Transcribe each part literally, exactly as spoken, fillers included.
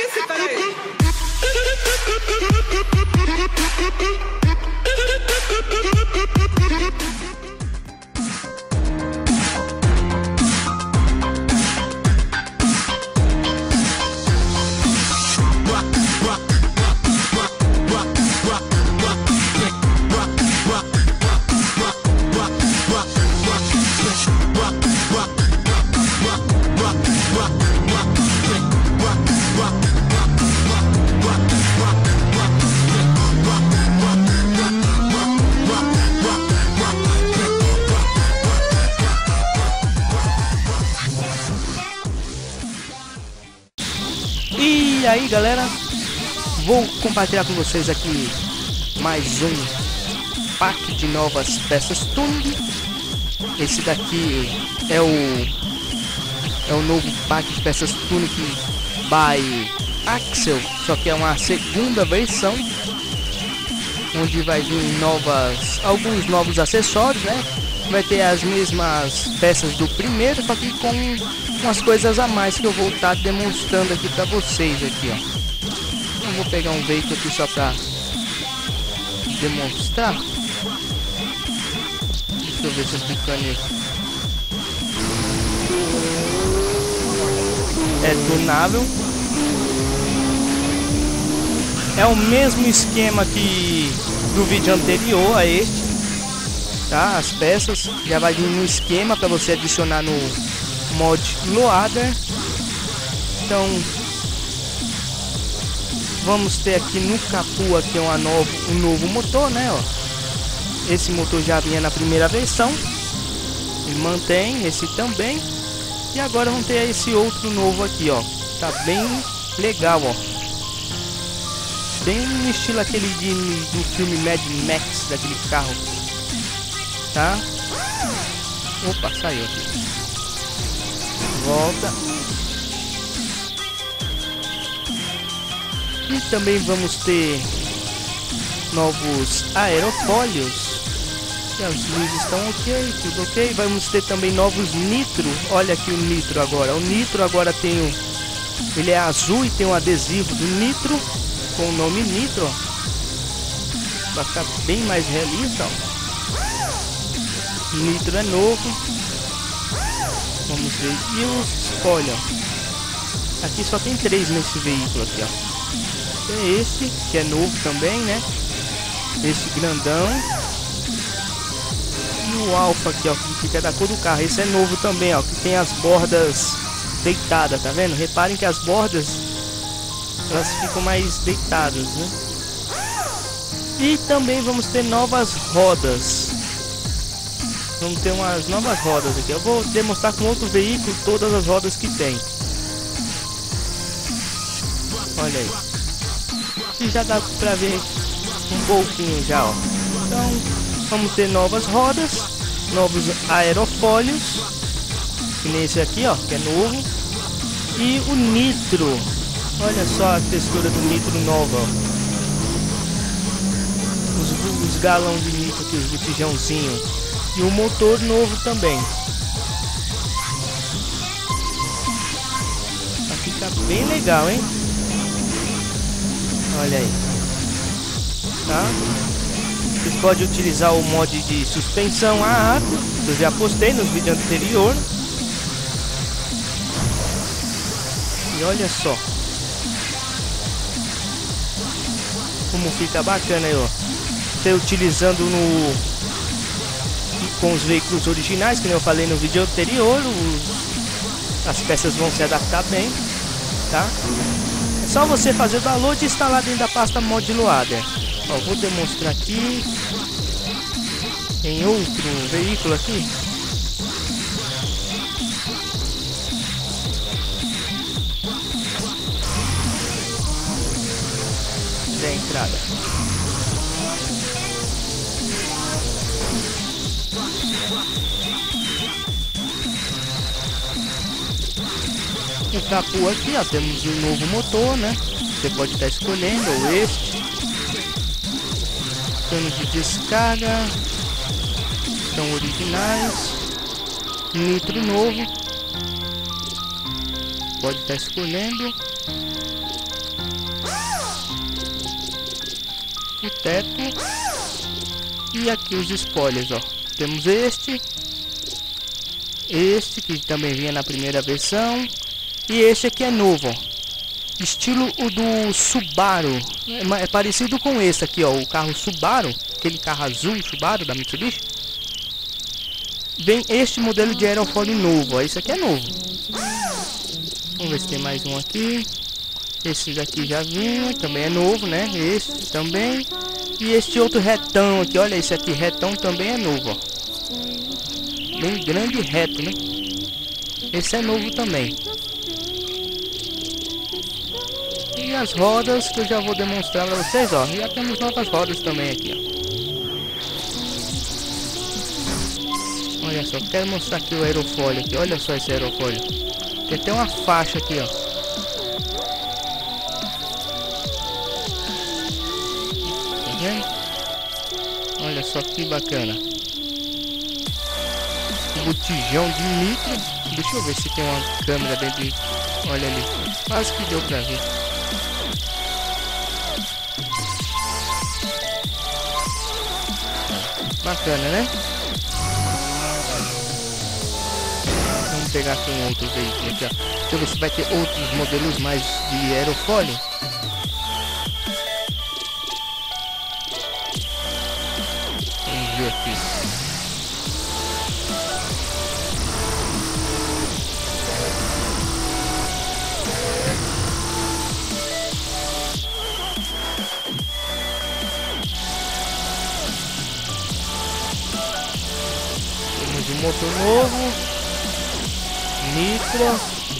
isso, peraí. E aí galera, vou compartilhar com vocês aqui mais um pack de novas peças tuning. Esse daqui é o é o novo pack de peças tuning by Axel, só que é uma segunda versão, onde vai vir novas alguns novos acessórios, né? Vai ter as mesmas peças do primeiro, só que com umas coisas a mais que eu vou estar demonstrando aqui para vocês aqui, ó. Eu vou pegar um veículo aqui só para demonstrar. Deixa eu ver se eu clico ali. É tunável. É o mesmo esquema que do vídeo anterior a este, tá? As peças já vai vir no esquema para você adicionar no mod Loader. Então vamos ter aqui no capô aqui uma novo, um novo motor, né? Ó. Esse motor já vinha na primeira versão, ele mantém esse também, e agora vamos ter esse outro novo aqui, ó. Tá bem legal, ó, bem no estilo aquele de, do filme Mad Max, daquele carro, tá? Opa, saiu aqui. Volta. E também vamos ter novos aerofólios. E as luzes estão ok, tudo ok. Vamos ter também novos nitro. Olha aqui o nitro agora. O nitro agora tem o... ele é azul e tem um adesivo do nitro com o nome nitro. Vai ficar bem mais realista, ó. O nitro é novo. Vamos ver. E os spoiler. Aqui só tem três nesse veículo aqui, ó. É esse, que é novo também, né? Esse grandão. E o alfa aqui, ó, que fica da cor do carro. Esse é novo também, ó, que tem as bordas deitadas, tá vendo? Reparem que as bordas, elas ficam mais deitadas, né? E também vamos ter novas rodas. Vamos ter umas novas rodas aqui. Eu vou demonstrar com outro veículo todas as rodas que tem. Olha aí. E já dá pra ver um pouquinho já, ó. Então vamos ter novas rodas, novos aerofólios, que nesse aqui, ó, que é novo. E o nitro. Olha só a textura do nitro nova, ó. Os, os galões de nitro aqui, os botijãozinhos. E o motor novo também. Vai ficar bem legal, hein? Olha aí. Tá? Vocês podem utilizar o mod de suspensão a ar, que eu já postei nos vídeos anteriores. E olha só como fica bacana aí, ó. Você utilizando no com os veículos originais, que eu falei no vídeo anterior, os, as peças vão se adaptar bem, tá? É só você fazer o download e instalar dentro da pasta mod Loader. Ó, vou demonstrar aqui em outro veículo aqui. Da entrada. O capô aqui, ó, temos um novo motor, né? Você pode estar escolhendo, ou este. Cano de descarga. São originais. Nitro novo. Pode estar escolhendo. teto. E aqui os spoilers, ó. Temos este. Este que também vinha na primeira versão. E este aqui é novo, ó. Estilo o do Subaru. É, é parecido com esse aqui, ó. O carro Subaru. Aquele carro azul Subaru da Mitsubishi. Vem este modelo de aerofólio novo, ó. Esse aqui é novo. Vamos ver se tem mais um aqui. Esse daqui já vinha, também é novo, né? Este também. E este outro retão aqui, olha esse aqui, retão também é novo, ó. Bem grande e reto, né? Esse é novo também. E as rodas que eu já vou demonstrar para vocês, ó. Já temos novas rodas também aqui, ó. Olha só, quero mostrar aqui o aerofólio aqui. Olha só esse aerofólio. Tem até uma faixa aqui, ó. Olha só que bacana. Um botijão de nitro. Deixa eu ver se tem uma câmera dentro de... Olha ali. Quase que deu pra ver. Bacana, né? Vamos pegar aqui um outro veículo aqui, ó. Deixa eu ver se vai ter outros modelos mais de aerofólio. Aqui. Temos um motor novo, nitro,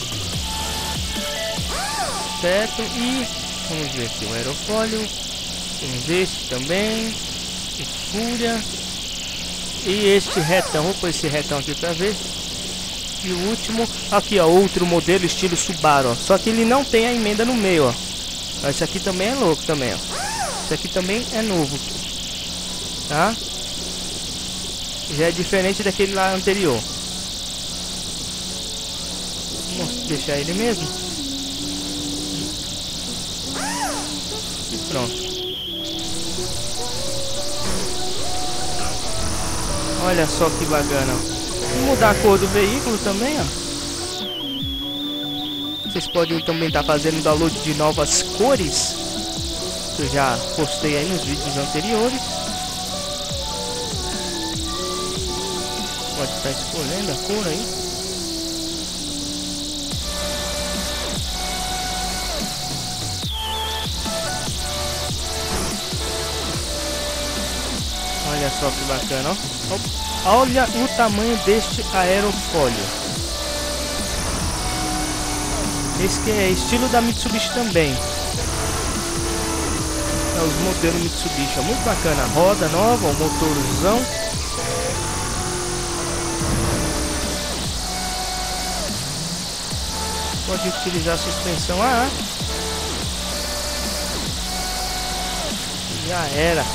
certo, e vamos ver aqui o aerofólio. Temos este também, Fúria. E este retão, vou pôr esse retão aqui pra ver. E o último, aqui ó, outro modelo estilo Subaru, ó. Só que ele não tem a emenda no meio, ó. Esse aqui também é louco também, ó. Esse aqui também é novo, tá? Já é diferente daquele lá anterior. Vamos deixar ele mesmo. E pronto. Olha só que bacana. Vou mudar a cor do veículo também, ó. Vocês podem também estar fazendo download de novas cores, que eu já postei aí nos vídeos anteriores. Pode estar escolhendo a cor aí. Olha só que bacana, ó. Olha o tamanho deste aerofólio. Esse que é estilo da Mitsubishi também. É os modelos Mitsubishi, é muito bacana. Roda nova, o motorzão. Pode utilizar a suspensão A A. Já era.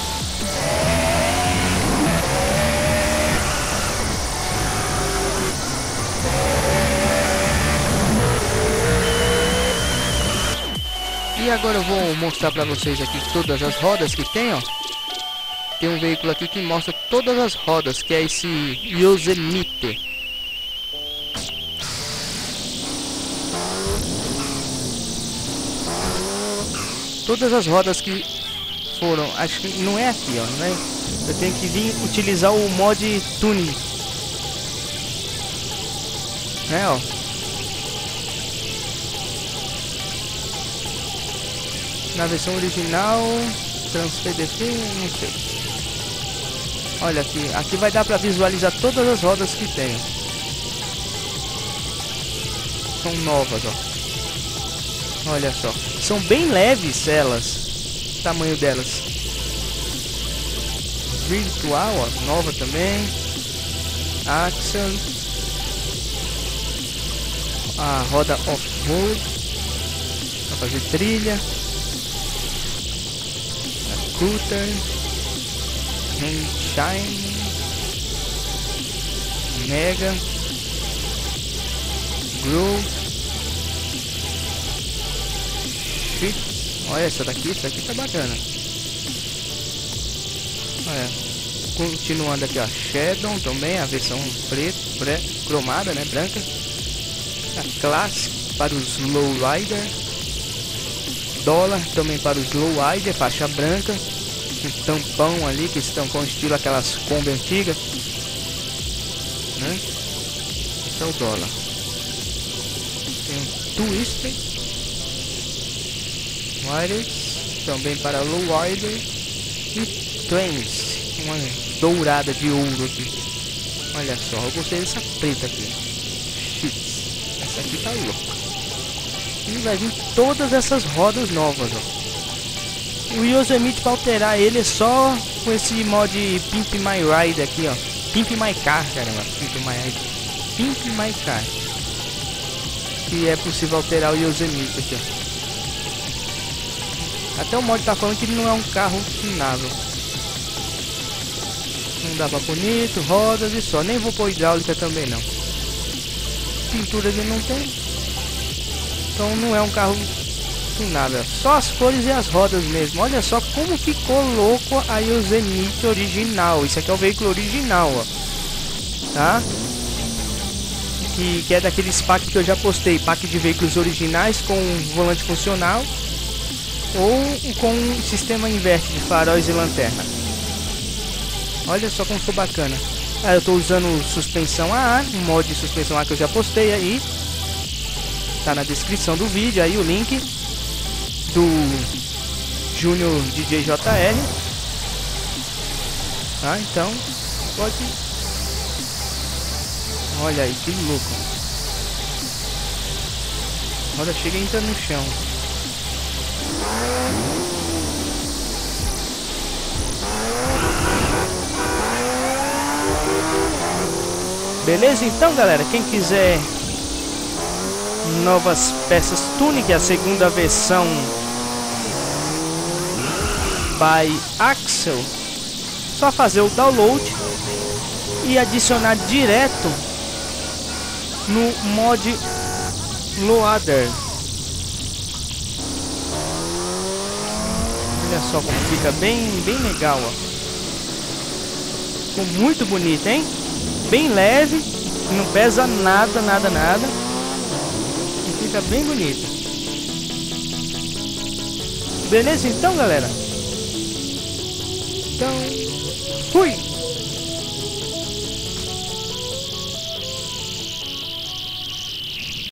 E agora eu vou mostrar para vocês aqui todas as rodas que tem, ó. Tem um veículo aqui que mostra todas as rodas, que é esse Yosemite. Todas as rodas que foram, acho que não é aqui, ó, né? Eu tenho que vir utilizar o mod tuning, né, ó. Na versão original, transfer define, não sei. Olha aqui, aqui vai dar para visualizar todas as rodas que tem. São novas, ó. Olha só, são bem leves elas, o tamanho delas. Virtual, ó, nova também. Axel. A roda off-road para fazer trilha. Scooter, Shine, Mega, Grow, Shit. Olha essa daqui, essa aqui tá bacana. Olha, continuando aqui, ó, Shadow também, a versão preta, pré, cromada, né, branca. A Classic para os Lowrider. Dólar também para os Lowrider, faixa branca. Um tampão ali, que esse tampão estilo aquelas Kombi antigas, né? Esse é o dólar. Tem um Twister Wireless também para Lowrider. E Trends, uma dourada de ouro aqui. Olha só, eu gostei dessa preta aqui. Shit, essa aqui tá louca. E vai vir todas essas rodas novas, ó. O Yosemite para alterar ele é só com esse mod Pimp My Ride aqui, ó. Pimp My Car, caramba. Pimp My, Pimp My Car. Que é possível alterar o Yosemite aqui, ó. Até o mod tá falando que ele não é um carro tunável. Não dá pra bonito, rodas e só. Nem vou pôr hidráulica também não. Pintura ele não tem. Então não é um carro tunável. Só as cores e as rodas mesmo. Olha só como ficou louco a Yosemite original. Isso aqui é o veículo original, ó. Tá? Que, que é daqueles packs que eu já postei. Pack de veículos originais com volante funcional. Ou com um sistema inverte de faróis e lanterna. Olha só como ficou bacana. Ah, eu estou usando suspensão A A, um mod de suspensão A que eu já postei aí. Tá na descrição do vídeo aí o link do Júnior D J J R. Tá, então pode. Olha aí que louco. Olha, chega e entra no chão. Beleza, então galera, quem quiser novas peças Tunic, a segunda versão by Axel, só fazer o download e adicionar direto no mod Loader. Olha só como fica bem, bem legal, ó. Ficou muito bonito, hein? Bem leve, não pesa nada, nada, nada. E fica bem bonito. Beleza então, galera? Então, fui!